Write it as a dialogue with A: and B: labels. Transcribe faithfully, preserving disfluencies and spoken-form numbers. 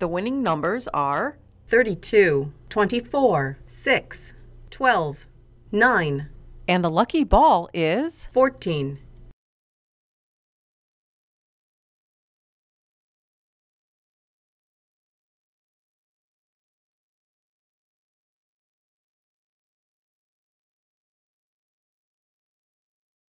A: The winning numbers are
B: thirty-two, twenty-four, six, twelve, nine,
A: and the lucky ball is
B: fourteen.